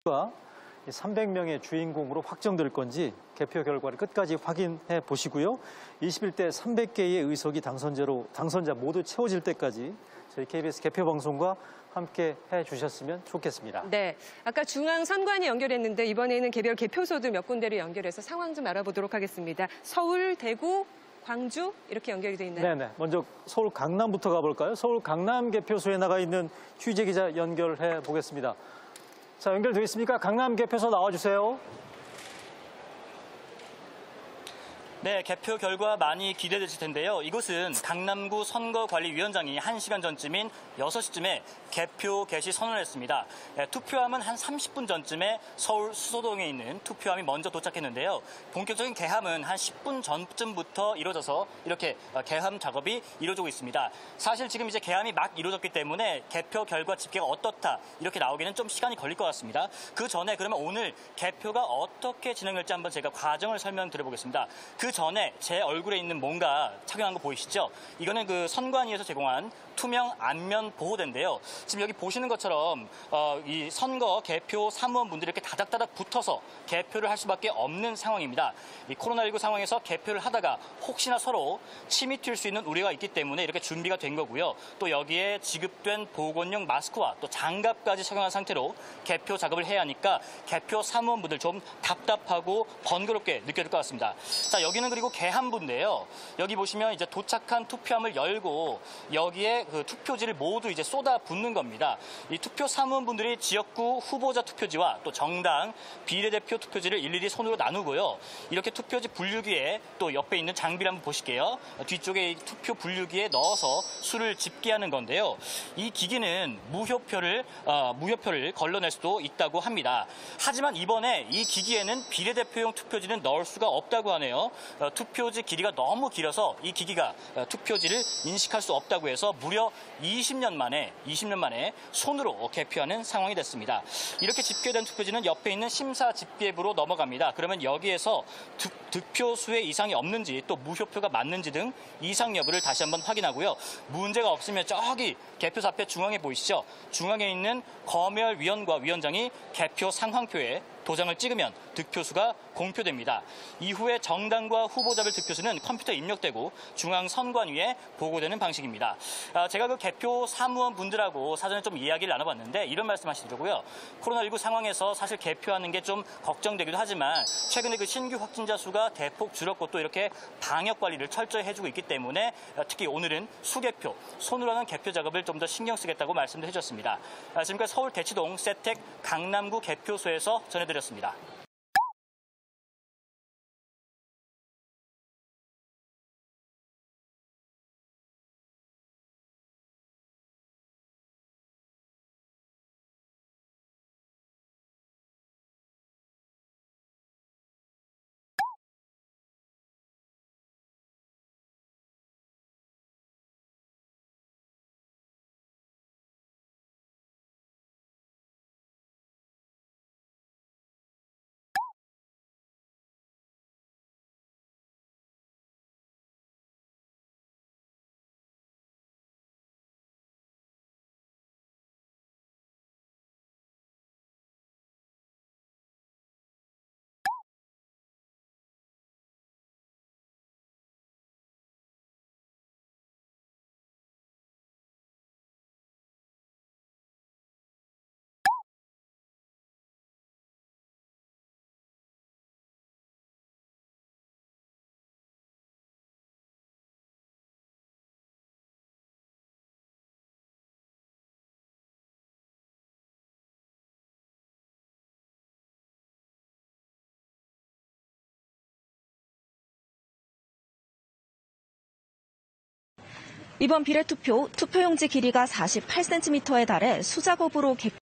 개표가 300명의 주인공으로 확정될 건지 개표 결과를 끝까지 확인해 보시고요. 21대 300개의 의석이 당선자 모두 채워질 때까지 저희 KBS 개표 방송과 함께 해주셨으면 좋겠습니다. 네, 아까 중앙선관위 연결했는데 이번에는 개별 개표소들 몇 군데를 연결해서 상황 좀 알아보도록 하겠습니다. 서울, 대구, 광주 이렇게 연결이 돼 있나요? 네네. 먼저 서울 강남부터 가볼까요? 서울 강남 개표소에 나가 있는 휴재 기자 연결해 보겠습니다. 자, 연결되겠습니까? 강남 개표소 나와주세요. 네, 개표 결과 많이 기대되실 텐데요. 이곳은 강남구 선거관리위원장이 1시간 전쯤인 6시쯤에 개표 개시 선언을 했습니다. 투표함은 한 30분 전쯤에 서울 수서동에 있는 투표함이 먼저 도착했는데요. 본격적인 개함은 한 10분 전쯤부터 이루어져서 이렇게 개함 작업이 이루어지고 있습니다. 사실 지금 이제 개함이 막 이루어졌기 때문에 개표 결과 집계가 어떻다 이렇게 나오기는 좀 시간이 걸릴 것 같습니다. 그 전에 그러면 오늘 개표가 어떻게 진행될지 한번 제가 과정을 설명드려보겠습니다. 그 전에 제 얼굴에 있는 뭔가 착용한 거 보이시죠? 이거는 그 선관위에서 제공한 투명 안면 보호대인데요. 지금 여기 보시는 것처럼 이 선거 개표 사무원분들이 이렇게 다닥다닥 붙어서 개표를 할 수밖에 없는 상황입니다. 이 코로나19 상황에서 개표를 하다가 혹시나 서로 침이 튈 수 있는 우려가 있기 때문에 이렇게 준비가 된 거고요. 또 여기에 지급된 보건용 마스크와 또 장갑까지 착용한 상태로 개표 작업을 해야 하니까 개표 사무원분들 좀 답답하고 번거롭게 느껴질 것 같습니다. 자, 여기는 그리고 개함부인데요. 여기 보시면 이제 도착한 투표함을 열고 여기에 그 투표지를 모두 이제 쏟아 붓는 겁니다. 이 투표 사무원분들이 지역구 후보자 투표지와 또 정당 비례대표 투표지를 일일이 손으로 나누고요. 이렇게 투표지 분류기에 또 옆에 있는 장비를 한번 보실게요. 뒤쪽에 이 투표 분류기에 넣어서 수를 집계하는 건데요. 이 기기는 무효표를 걸러낼 수도 있다고 합니다. 하지만 이번에 이 기기에는 비례대표용 투표지는 넣을 수가 없다고 하네요. 투표지 길이가 너무 길어서 이 기기가 투표지를 인식할 수 없다고 해서 무려 20년 만에 손으로 개표하는 상황이 됐습니다. 이렇게 집계된 투표지는 옆에 있는 심사 집계부로 넘어갑니다. 그러면 여기에서 득표수의 이상이 없는지 또 무효표가 맞는지 등 이상 여부를 다시 한번 확인하고요. 문제가 없으면 저기 개표소 앞에 중앙에 보이시죠? 중앙에 있는 검열위원과 위원장이 개표 상황표에 도장을 찍으면 득표수가 공표됩니다. 이후에 정당과 후보자별 득표수는 컴퓨터에 입력되고 중앙선관위에 보고되는 방식입니다. 제가 그 개표 사무원 분들하고 사전에 좀 이야기를 나눠봤는데 이런 말씀하시더라고요. 코로나19 상황에서 사실 개표하는 게 좀 걱정되기도 하지만 최근에 그 신규 확진자 수가 대폭 줄었고 또 이렇게 방역 관리를 철저히 해주고 있기 때문에 특히 오늘은 수개표, 손으로 하는 개표 작업을 좀 더 신경 쓰겠다고 말씀도 해주셨습니다. 지금까지 서울 대치동 세택 강남구 개표소에서 전해드렸습니다. 이번 비례투표 투표용지 길이가 48cm에 달해 수작업으로